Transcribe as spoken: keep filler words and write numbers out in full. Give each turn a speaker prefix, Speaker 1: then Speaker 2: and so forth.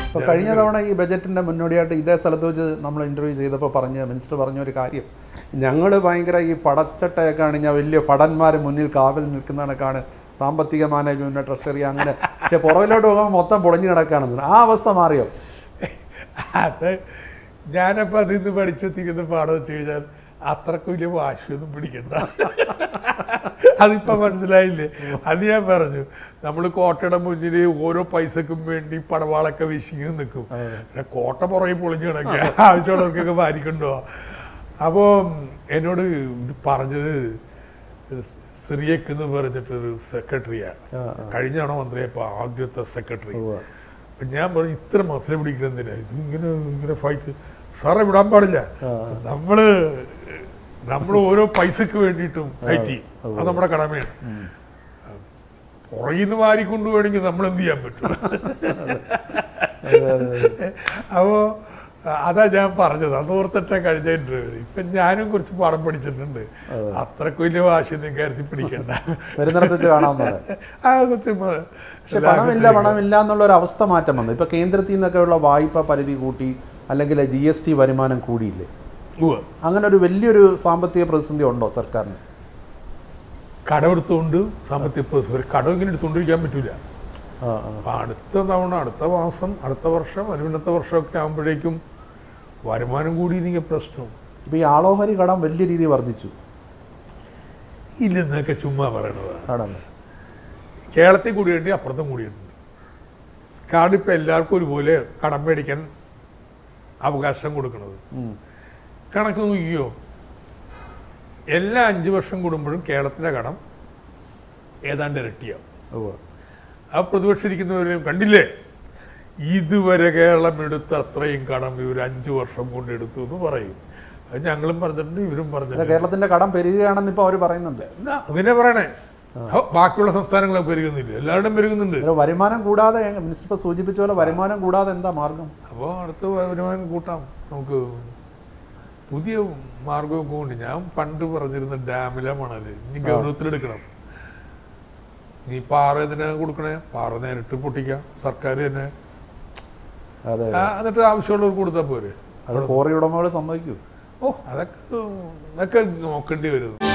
Speaker 1: ഇപ്പോൾ കഴിഞ്ഞ തവണ ഈ ബജറ്റിൻ്റെ മുന്നോടിയായിട്ട് ഇതേ സ്ഥലത്ത് വെച്ച് നമ്മൾ ഇൻ്റർവ്യൂ ചെയ്തപ്പോൾ പറഞ്ഞ മിനിസ്റ്റർ പറഞ്ഞൊരു കാര്യം, ഞങ്ങൾ ഭയങ്കര ഈ പടച്ചട്ടയൊക്കെ അണിഞ്ഞ വലിയ ഭടന്മാർ മുന്നിൽ കാവൽ നിൽക്കുന്നതൊക്കെയാണ് സാമ്പത്തിക മാനേജ്മെൻറ്റ്, ട്രഷറി അങ്ങനെ, പക്ഷെ പുറകിലോട്ട് പോകുമ്പോൾ മൊത്തം പൊളിഞ്ഞു കിടക്കുകയാണെന്ന്. ആ അവസ്ഥ മാറിയോ?
Speaker 2: അത് ഞാനപ്പോൾ അതിൽ നിന്ന് പഠിച്ചെത്തിക്കുന്ന പാഠം വെച്ച് കഴിഞ്ഞാൽ അത്രക്ക് വലിയ വാശിയൊന്നും പിടിക്കണ്ട. അതിപ്പോൾ മനസ്സിലായില്ലേ? അത് ഞാൻ പറഞ്ഞു, നമ്മൾ കോട്ടയുടെ മുന്നിൽ ഓരോ പൈസക്കും വേണ്ടി പടവാളൊക്കെ വിശങ്ങി നിൽക്കും. കോട്ട പുറകെ പൊളിഞ്ഞു കിടക്കുക, ആവശ്യമുള്ളവർക്കൊക്കെ വാരിക്കൊണ്ടോ. അപ്പോൾ എന്നോട് ഇത് പറഞ്ഞത് സിറിയക്ക് എന്ന് പറഞ്ഞിട്ടൊരു സെക്രട്ടറിയാണ്, കഴിഞ്ഞാണോ മന്ത്രിയപ്പോൾ ആദ്യത്തെ സെക്രട്ടറി. ഞാൻ പറഞ്ഞു ഇത്ര മസല പിടിക്കണമെന്നില്ല, ഇത് ഇങ്ങനെ ഇങ്ങനെ ഫൈറ്റ് സാറേ വിടാൻ പാടില്ല, നമ്മള് നമ്മൾ ഓരോ പൈസക്ക് വേണ്ടിയിട്ടും ഫൈറ്റ് ചെയ്യും, അത് നമ്മുടെ കടമയാണ്. പുറകിൽ നിന്ന് വാരിക്കൊണ്ട് വേണമെങ്കിൽ നമ്മൾ എന്ത് ചെയ്യാൻ പറ്റും? അപ്പോ അതാ ഞാൻ പറഞ്ഞത്, അത് ഓർത്തിട്ടാ കഴിഞ്ഞ ഇന്റർവ്യൂ. ഇപ്പൊ ഞാനും കുറച്ച് പാഠം പഠിച്ചിട്ടുണ്ട്. അത്രക്ക് വലിയ വാശിയൊന്നും കരുതി പിടിക്കണ്ട,
Speaker 1: ആ കുറച്ച്. പക്ഷെ പണമില്ല പണമില്ല എന്നുള്ള ഒരു അവസ്ഥ മാറ്റം വന്നു. ഇപ്പൊ കേന്ദ്രത്തിൽ നിന്നൊക്കെ ഉള്ള വായ്പ പരിധി കൂട്ടി, അല്ലെങ്കിൽ ജി എസ് ടി വരുമാനം കൂടിയില്ലേ? അങ്ങനെ ഒരു വലിയൊരു സാമ്പത്തിക പ്രതിസന്ധി ഉണ്ടോ സർക്കാരിന്?
Speaker 2: കടമെടുത്തുകൊണ്ട് സാമ്പത്തിക പ്രതിസന്ധി, കടം ഇങ്ങനെ എടുത്തുകൊണ്ടിരിക്കാൻ പറ്റൂല. അപ്പം അടുത്ത തവണ, അടുത്ത മാസം, അടുത്ത വർഷം, അതിനത്തെ വർഷമൊക്കെ ആകുമ്പോഴേക്കും വരുമാനം കൂടിയെങ്കിൽ പ്രശ്നം.
Speaker 1: ഇപ്പം ഈ ആളോഹരി കടം വലിയ രീതിയിൽ വർദ്ധിച്ചു
Speaker 2: ഇല്ലെന്നൊക്കെ ചുമ്മാ പറയണതാണ്. കേരളത്തിൽ കൂടിയിട്ട് അപ്പുറത്തും കൂടിയിട്ടുണ്ട്. കാരണം ഇപ്പം എല്ലാവർക്കും ഒരുപോലെ കടം മേടിക്കാൻ അവകാശം കൊടുക്കുന്നത്. കണക്ക് നോക്കിയോ, എല്ലാ അഞ്ച് വർഷം കൂടുമ്പോഴും കേരളത്തിൻ്റെ കടം ഏതാണ്ട് ഇരട്ടിയാവും. ആ പ്രതിപക്ഷിരിക്കുന്നവരെയും കണ്ടില്ലേ, ഇതുവരെ കേരളം എടുത്ത അത്രയും കടം ഇവർ അഞ്ചു വർഷം കൊണ്ട് എടുത്തു എന്ന് പറയും. അത് ഞങ്ങളും പറഞ്ഞിട്ടുണ്ട്, ഇവരും പറഞ്ഞിട്ടുണ്ട്.
Speaker 1: കേരളത്തിന്റെ കടം പെരുകുകയാണെന്ന് ഇപ്പൊ അവർ പറയുന്നുണ്ട്.
Speaker 2: അതിനെ പറയണേ, ബാക്കിയുള്ള സംസ്ഥാനങ്ങളൊക്കെ പെരുകുന്നില്ല, എല്ലാവരുടെയും പെരുകുന്നുണ്ട്.
Speaker 1: വരുമാനം കൂടാതെ മിനിസ്റ്റർ സൂചിപ്പിച്ച പോലെ വരുമാനം കൂടാതെ എന്താ മാർഗം?
Speaker 2: അപ്പോൾ അടുത്ത വരുമാനം കൂട്ടാം നമുക്ക്, പുതിയ മാർഗമൊക്കെ കൊണ്ട്. ഞാൻ പണ്ട് പറഞ്ഞിരുന്ന ഡാമിലെ മണല് ഇനി ഗൗരവത്തിലെടുക്കണം. നീ പാറ എന്തിനാ കൊടുക്കണേ? പാറ നേരിട്ട് പൊട്ടിക്കാം, സർക്കാർ തന്നെ. എന്നിട്ട് ആവശ്യമുള്ളവർ കൊടുത്താൽ പോരെ.
Speaker 1: അത് കോറി ഉടമകൾ സമ്മതിക്കൂ?
Speaker 2: ഓ അതൊക്കെ അതൊക്കെ നോക്കേണ്ടി വരും.